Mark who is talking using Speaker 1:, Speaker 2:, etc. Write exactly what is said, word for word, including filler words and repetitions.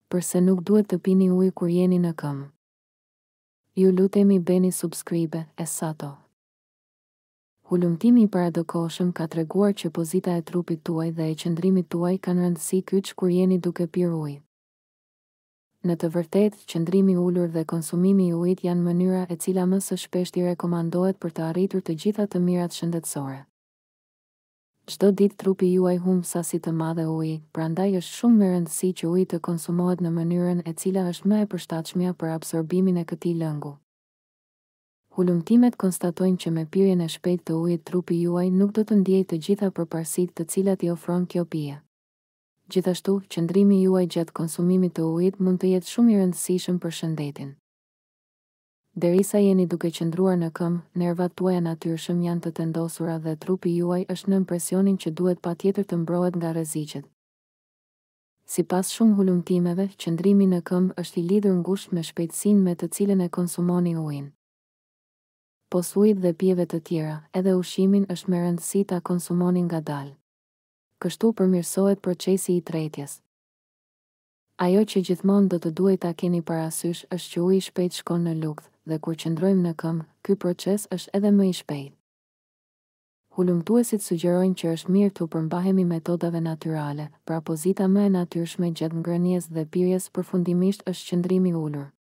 Speaker 1: Përse nuk duhet të pini ujë kur jeni në këmbë. Ju lutemi bëni subscribe, Essato. Hulumtimi i paradokoshëm ka treguar që pozita e trupit tuaj dhe e qëndrimit tuaj kanë rëndësi kyç kur jeni duke pirë ujë. Në të vërtetë, qëndrimi ulur dhe konsumimi i ujit janë mënyra e cila më së shpeshti rekomandohet për të arritur të gjitha të mirat shëndetësore. Çdo ditë trupi juaj humb sasi të madhe uji, prandaj është shumë me rëndësi që uji të konsumohet në mënyrën e cila është më e përshtatshme për absorbimin e këtij lëngu. Hulumtimet konstatojnë që me pirjen e shpejtë të ujit trupi juaj nuk do të ndjejë të gjitha përparësitë të cilat i ofron kjo pije. Gjithashtu, qëndrimi juaj gjatë konsumimit të ujit mund të jetë shumë i rëndësishëm për shëndetin. Derisa jeni duke qëndruar në këmbë, nervat tuaja natyrshëm janë të tendosura dhe trupi juaj është në presionin që duhet patjetër të mbrohet nga rreziqet. Sipas shumë hulumtimeve, qëndrimi në këmbë është i lidhur ngushtë me shpejtësinë me të cilën e konsumoni ujin. Pos ujit dhe pijeve të tjera, edhe ushimin është me rëndësi ta konsumoni ngadalë. Kështu përmirësohet procesi i tretjes. Ajo që gjithmonë do të duhet ta keni parasysh është që uji shpejt shkon në lugth, dhe kur qëndrojmë në këmbë, ky proces është edhe më i shpejtë. Hulumtuesit sugjerojnë që është mirë të përmbahemi metodave natyrale, pra pozita më e natyrshme gjatë ngrënies dhe pirjes përfundimisht është qëndrimi ulur.